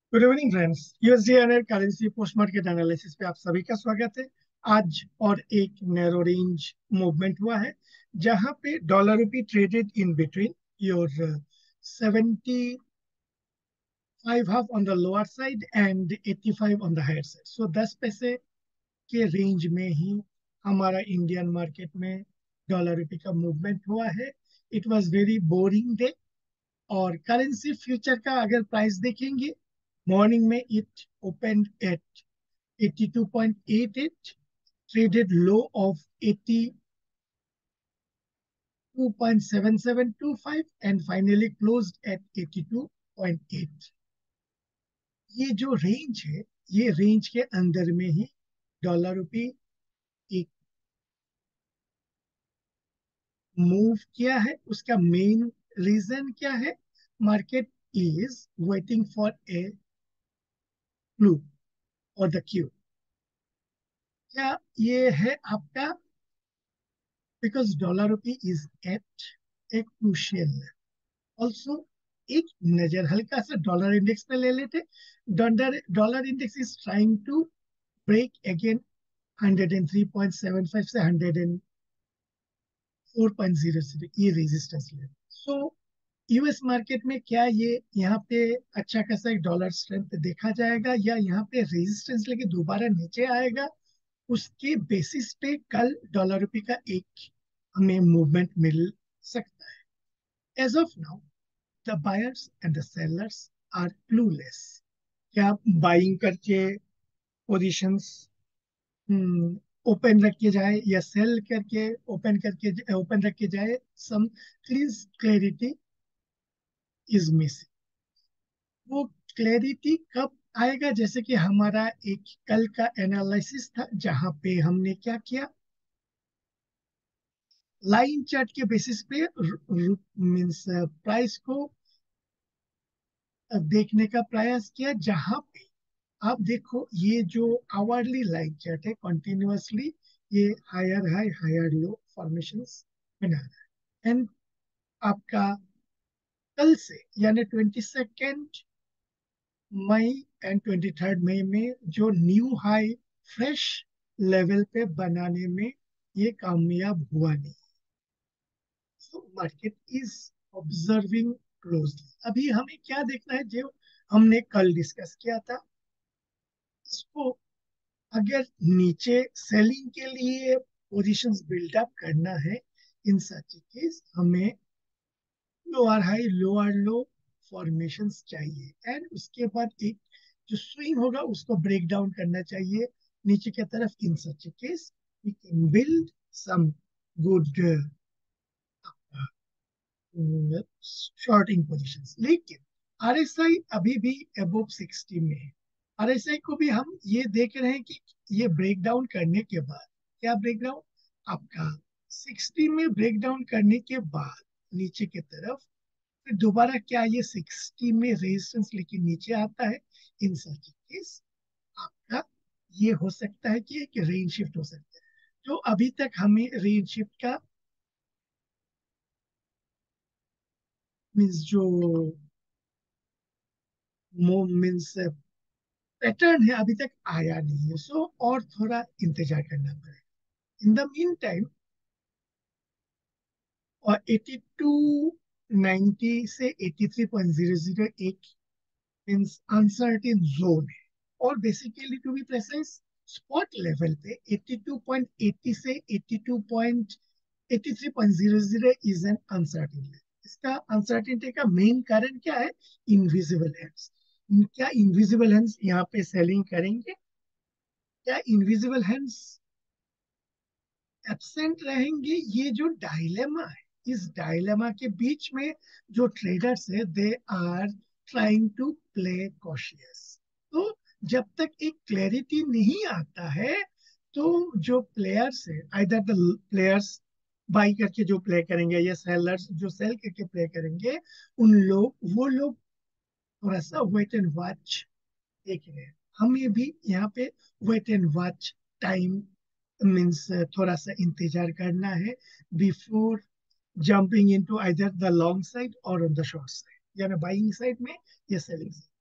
Good evening friends. USD currency post market analysis पे आप सभी का स्वागत है। आज और एक नैरो रेंज मूवमेंट हुआ है जहां पे dollar rupee traded in between your 75 half on the lower side and 85 on the higher side. So 10 पैसे के रेंज में ही हमारा इंडियन मार्केट में डॉलर रुपी का मूवमेंट हुआ है। It was very boring day. और करेंसी फ्यूचर का अगर प्राइस देखेंगे, मॉर्निंग में it opened at 82.88, traded low of 82.7725 and finally closed at 82.8। ये जो रेंज है, ये रेंज के अंदर में ही डॉलर रुपी एक मूव किया है। उसका मेन रीजन क्या है? Market is waiting for a clue और द क्यू। क्या ये है आपका? Because dollar rupee is at a crucial level. Also एक नजर हल्का सा डॉलर इंडेक्स पे ले लेते। Dollar index is trying to break again 103.75 से 104.00, ये resistance level. So US market में क्या ये यहाँ पे अच्छा खासा एक डॉलर स्ट्रेंथ देखा जाएगा या यहाँ पे रेजिस्टेंस लेके दोबारा नीचे आएगा? उसके बेसिस पे कल डॉलर रुपये का एक हमें मूवमेंट मिल सकता है। As of now the buyers and the sellers are clueless. क्या बाइंग करके पोजीशंस ओपन रख के जाए या सेल करके ओपन रख के जाए? Some clarity is missing. वो क्लैरिटी कब आएगा? जैसे कि हमारा एक कल का एनालिसिस था जहां पे हमने क्या किया, लाइन चार्ट के बेसिस पे मींस प्राइस को देखने का प्रयास किया, जहां पे आप देखो ये जो आवरली लाइन चार्ट है कंटिन्यूअसली ये higher high higher low formations बना रहा है। एंड आपका कल से यानी 22 मई एंड 23 मई में जो न्यू हाई फ्रेश लेवल पे बनाने में ये कामयाब हुआ नहीं। So market is observing closely। अभी हमें क्या देखना है? जो हमने कल डिस्कस किया था, इसको अगर नीचे सेलिंग के लिए पोजीशंस बिल्डअप करना है, इन सच केस हमें lower high lower low formations चाहिए एंड उसके बाद एक जो स्विंग होगा उसको ब्रेक डाउन करना चाहिए नीचे की तरफ। In such case we can build some good shorting positions. लेकिन आरएसआई अभी भी अबव 60 में है। आरएसआई को भी हम ये देख रहे हैं कि ये ब्रेक डाउन करने के बाद, क्या ब्रेक डाउन आपका 60 में ब्रेक डाउन करने के बाद नीचे की तरफ फिर दोबारा क्या ये 60 में रेजिस्टेंस लेके नीचे आता है? इन सच केस आपका ये हो सकता है कि एक रेंज शिफ्ट हो सकता है। जो अभी तक हमें रेंज शिफ्ट का मीन्स जो मीन्स पैटर्न है अभी तक आया नहीं है। सो और थोड़ा इंतजार करना पड़ेगा। इन द मीन टाइम और 8290 से 83.00 एक मीन्स अनसर्टेन जोन है। और basically to be precise spot level पे 82.80 से 83.00 इज एन अनसर्टेन लेवल। इसका अनसर्टेनिटी का मेन कारण क्या है? Invisible hands. क्या इनविजिबल हैंड्स यहाँ पे सेलिंग करेंगे? क्या इनविजिबल हैंड्स एब्सेंट रहेंगे? ये जो डायलेमा है, इस डायलेमा के बीच में जो ट्रेडर्स है they are trying to play cautious. तो जब तक एक क्लैरिटी नहीं आता है तो जो प्लेयर्स है, आइदर द प्लेयर्स बाई करके जो प्ले करेंगे या सेलर्स जो सेल करके प्ले करेंगे, उन लोग वो लोग थोड़ा सा वेट एंड वॉच देख रहे हैं। हमें भी यहाँ पे wait and watch time means थोड़ा सा इंतजार करना है before jumping into either the long side और ऑन द शॉर्ट साइड, यानी बाइंग साइड में या selling side.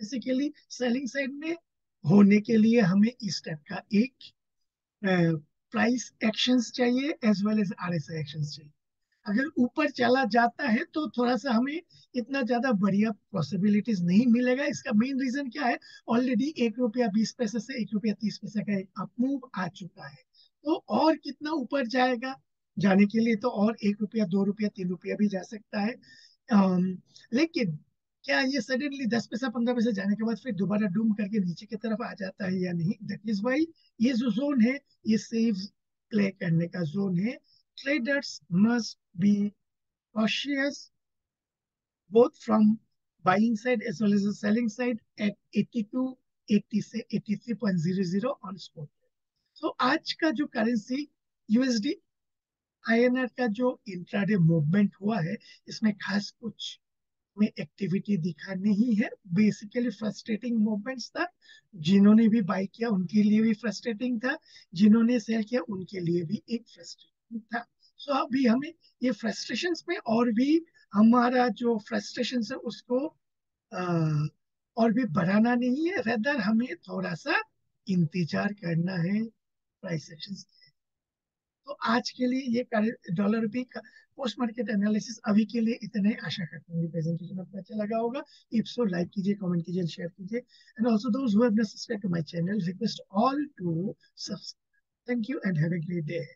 Basically selling side में होने के लिए हमें इस टाइप का एक प्राइस एक्शंस चाहिए as well as RSI actions चाहिए। अगर ऊपर चला जाता है तो थोड़ा सा हमें इतना ज्यादा बढ़िया पॉसिबिलिटीज नहीं मिलेगा। इसका मेन रीजन क्या है, ऑलरेडी 1 रुपया 20 पैसे से 1 रुपया 30 पैसे का एक अपमूव आ चुका है। तो और कितना ऊपर जाएगा, जाने के लिए तो और 1 रुपया 2 रुपया 3 रुपया भी जा सकता है। लेकिन क्या ये सडनली 10 पैसा 15 पैसा जाने के बाद फिर दोबारा डूम करके नीचे की तरफ आ जाता है या नहीं, दैट इज वाई ये जो जोन है ये सेफ प्ले करने का जोन है। Traders must be cautious both from buying side as well as the selling side at 82, 80 से 83.00 on spot। तो आज का जो करेंसी यूएसडी आईएनआर का जो इंट्राडे मूवमेंट हुआ है, इसमें खास कुछ में एक्टिविटी दिखा नहीं है। बेसिकली फ्रस्ट्रेटिंग मूवमेंट्स था। जिन्होंने भी बाई किया उनके लिए भी फ्रस्ट्रेटिंग था, जिन्होंने सेल किया उनके लिए भी एक फ्रस्ट्रेटिंग था। सो अभी हमें ये फ्रस्ट्रेशंस में और भी हमारा जो फ्रस्ट्रेशन है उसको और भी बढ़ाना नहीं है, रेदर हमें थोड़ा सा इंतजार करना है प्राइस एक्शंस। तो आज के लिए ये डॉलर रुपी का पोस्ट मार्केट एनालिसिस अभी के लिए इतने। आशा करता हूँ प्रेजेंटेशन आपको अच्छा लगा होगा। इफ सो लाइक कीजिए, कमेंट कीजिए, शेयर कीजिए, एंड आल्सो दोस्त who have not subscribe to my channel request all to subscribe. Thank you and have a great day.